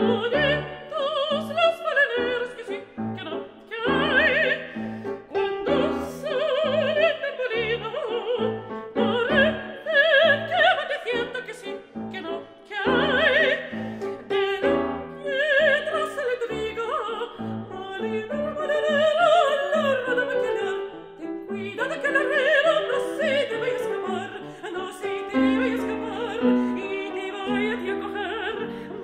toditos los baleneros que sí, que no, que hay, cuando salen del molino, parece que van diciendo que sí, que no, que hay, de la piedra se le triga, Malina el balenero, la rana bacalhar, ten cuidado que el herrero no se te vaya a escapar, no se te vaya a escapar, y te vaya a ti a coger,